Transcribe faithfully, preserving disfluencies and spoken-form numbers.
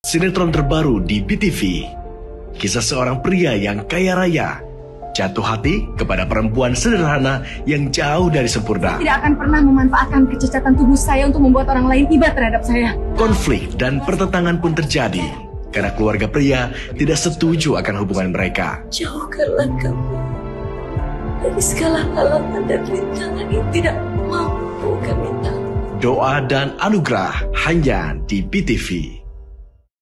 sinetron terbaru di B T V. Kisah seorang pria yang kaya raya jatuh hati kepada perempuan sederhana yang jauh dari sempurna. Tidak akan pernah memanfaatkan kecacatan tubuh saya untuk membuat orang lain iba terhadap saya. Konflik dan pertentangan pun terjadi karena keluarga pria tidak setuju akan hubungan mereka. Jauhkanlah kami dari segala halangan dan rintangan yang tidak mampu kami tanggung. Doa dan anugerah hanya di B T V.